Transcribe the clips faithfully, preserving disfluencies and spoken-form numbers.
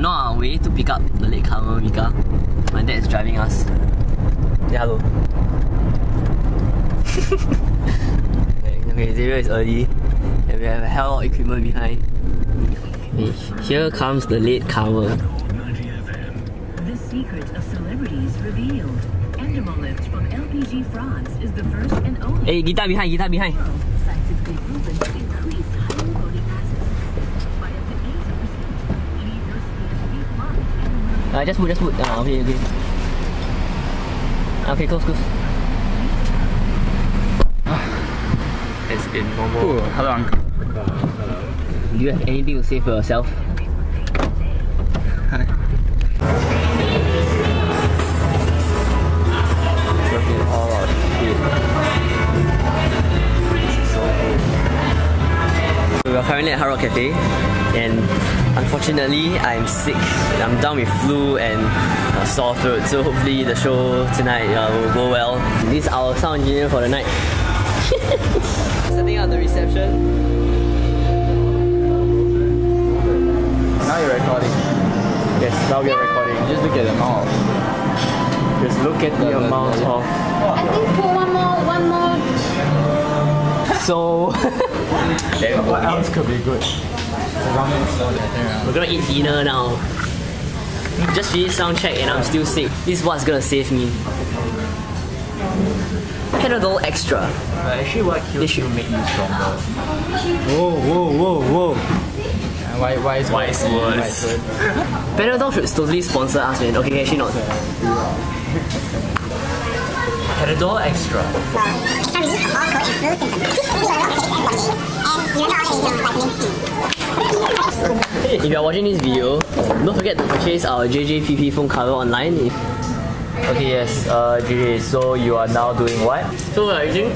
on our way to pick up the latecomer Mika. My dad is driving us. Say hello. Okay, Xavier is early and we have a hell of equipment behind. Okay, here comes the latecomer. The secret of celebrities revealed. Endemolift from L P G France is the first and only. Hey, guitar behind, guitar behind. Scientifically proven to increase hyaluronic acid by up to eighty percent. Leave your skin deep plump and Uh, just put, just put. Uh, okay, okay. Okay, close, close. It's in normal. Ooh, hello, uncle. Do you have anything to say for yourself? Hi. Working all our shit. This is so cool. We are currently at Hard Rock Cafe, and unfortunately, I'm sick. I'm down with flu and a sore throat. So hopefully, the show tonight uh, will go well. This is our sound engineer for the night. Setting up the reception. Now you're recording. Yes, now we are recording. Just look at the amount. Just look at the, the amount I of. think put one more, one more. So What else could be good? we're gonna eat dinner now. Just finished sound check and I'm still sick. This is what's gonna save me. Panadol Extra. But actually, what kills you make you stronger? Whoa, whoa, whoa, whoa. Why, why is Wise words. Panadol should totally sponsor us, man. Okay, actually not. Panadol Extra. If you are watching this video, don't forget to purchase our J J P P phone cover online. If Okay, yes, uh, J J, so you are now doing what? so we are eating,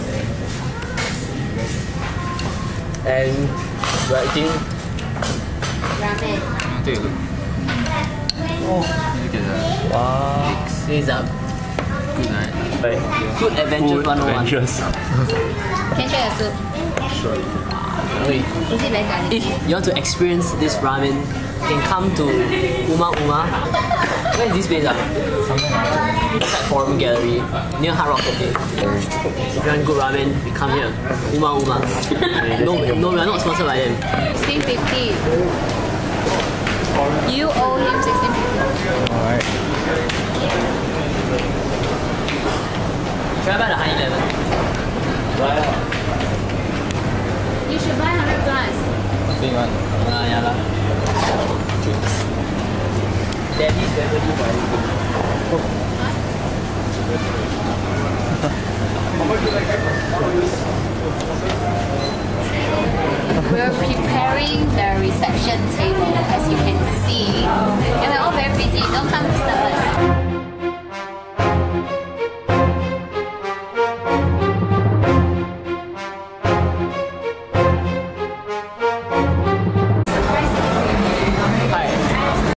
and we are eating. Ramen. Take a look. Oh, Look at that. wow. This is a Good night. Food Adventure Food one oh one. adventures. Can you try your soup? Okay. Is it very garlic? If you want to experience this ramen, you can come to Uma Uma. Where is this place? Ah? Inside Forum Gallery, near Hard Rock Cafe. If you want good ramen, you come here. Uma Uma. No, no, we are not sponsored by them. sixteen fifty. You owe him sixteen fifty. Alright. Should I buy the honey lemon? You should buy one hundred plus. Big one. Ah, yeah lah. Daddy's family for everything. We're preparing the reception table. As you can see,